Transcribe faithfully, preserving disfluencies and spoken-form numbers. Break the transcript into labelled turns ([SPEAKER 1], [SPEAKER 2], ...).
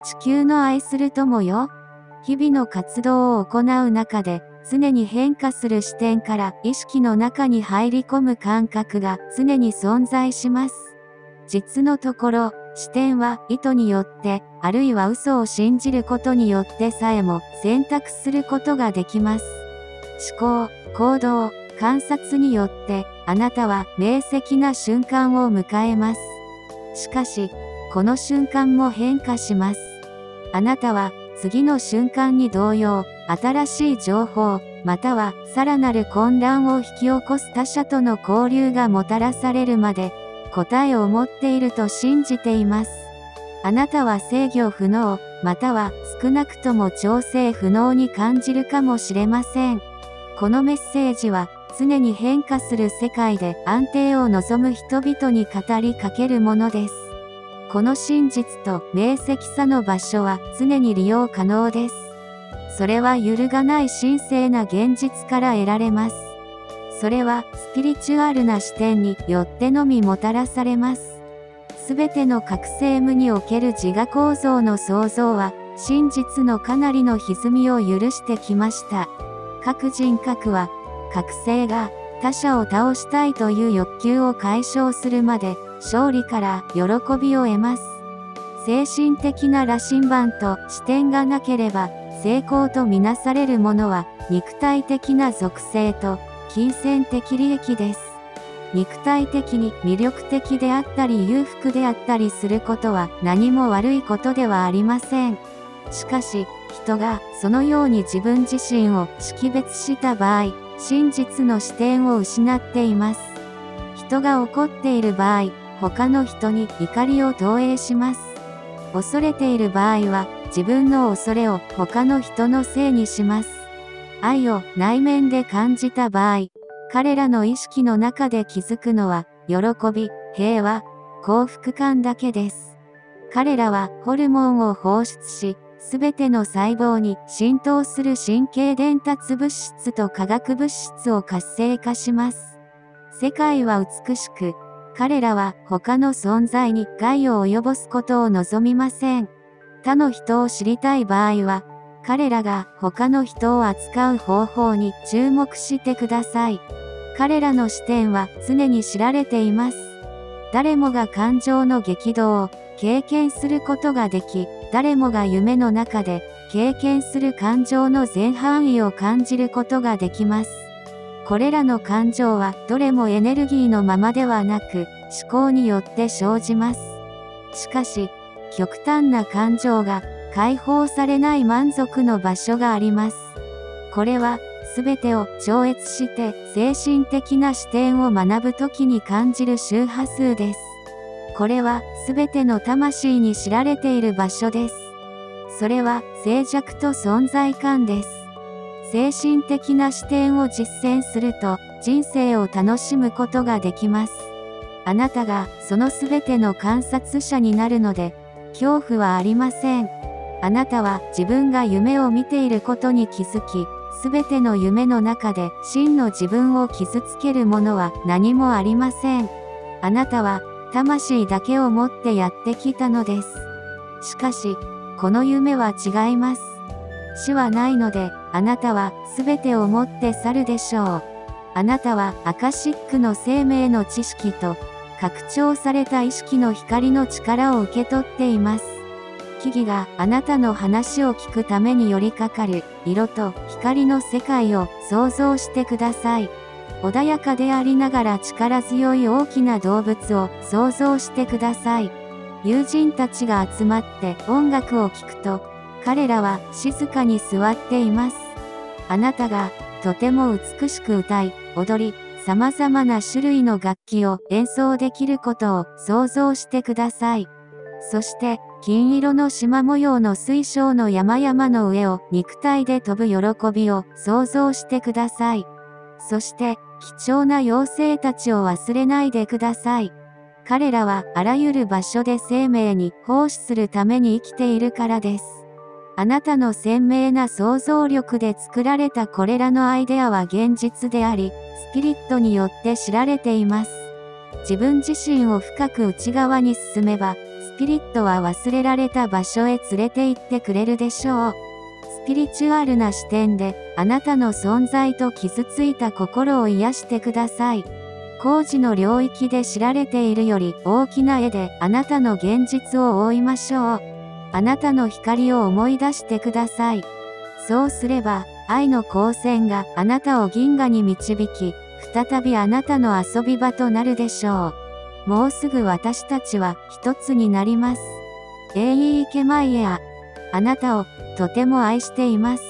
[SPEAKER 1] 地球の愛する友よ。日々の活動を行う中で、常に変化する視点から意識の中に入り込む感覚が常に存在します。実のところ、視点は意図によって、あるいは嘘を信じることによってさえも選択することができます。思考、行動、観察によって、あなたは明晰な瞬間を迎えます。しかし、この瞬間も変化します。あなたは、次の瞬間に同様、新しい情報、またはさらなる混乱を引き起こす他者との交流がもたらされるまで、答えを持っていると信じています。あなたは制御不能、または少なくとも調整不能に感じるかもしれません。このメッセージは、常に変化する世界で安定を望む人々に語りかけるものです。この真実と明晰さの場所は常に利用可能です。それは揺るがない神聖な現実から得られます。それはスピリチュアルな視点によってのみもたらされます。すべての覚醒無における自我構造の創造は、真実のかなりの歪みを許してきました。各人格は、覚醒が他者を倒したいという欲求を解消するまで、勝利から喜びを得ます。精神的な羅針盤と視点がなければ、成功とみなされるものは、肉体的な属性と金銭的利益です。肉体的に魅力的であったり裕福であったりすることは何も悪いことではありません。しかし、人がそのように自分自身を識別した場合、真実の視点を失っています。人が怒っている場合、他の人に怒りを投影します。恐れている場合は、自分の恐れを他の人のせいにします。愛を内面で感じた場合、彼らの意識の中で気づくのは、喜び、平和、幸福感だけです。彼らはホルモンを放出し、すべての細胞に浸透する神経伝達物質と化学物質を活性化します。世界は美しく、彼らは他の存在に害を及ぼすことを望みません。他の人を知りたい場合は、彼らが他の人を扱う方法に注目してください。彼らの視点は常に知られています。誰もが感情の激動を経験することができ、誰もが夢の中で経験する感情の全範囲を感じることができます。これらの感情はどれもエネルギーのままではなく思考によって生じます。しかし、極端な感情が解放されない満足の場所があります。これは全てを超越して精神的な視点を学ぶときに感じる周波数です。これは全ての魂に知られている場所です。それは静寂と存在感です。精神的な視点を実践すると人生を楽しむことができます。あなたがその全ての観察者になるので、恐怖はありません。あなたは自分が夢を見ていることに気づき、全ての夢の中で真の自分を傷つけるものは何もありません。あなたは魂だけを持ってやってきたのです。しかし、この夢は違います。死はないので、あなたは全てを持って去るでしょう。あなたはアカシックの生命の知識と、拡張された意識の光の力を受け取っています。木々があなたの話を聞くために寄りかかる色と光の世界を想像してください。穏やかでありながら力強い大きな動物を想像してください。友人たちが集まって音楽を聴くと、彼らは静かに座っています。あなたがとても美しく歌い、踊り、様々な種類の楽器を演奏できることを想像してください。そして、金色の縞模様の水晶の山々の上を肉体で飛ぶ喜びを想像してください。そして、貴重な妖精たちを忘れないでください。彼らはあらゆる場所で生命に奉仕するために生きているからです。あなたの鮮明な想像力で作られたこれらのアイデアは現実であり、スピリットによって知られています。自分自身を深く内側に進めば、 スピリットは忘れられた場所へ連れて行ってくれるでしょう。スピリチュアルな視点で、あなたの存在と傷ついた心を癒してください。工事の領域で知られているより大きな絵であなたの現実を覆いましょう。あなたの光を思い出してください。そうすれば、愛の光線があなたを銀河に導き、再びあなたの遊び場となるでしょう。もうすぐ私たちは一つになります。エーイーケマイエア。あなたをとても愛しています。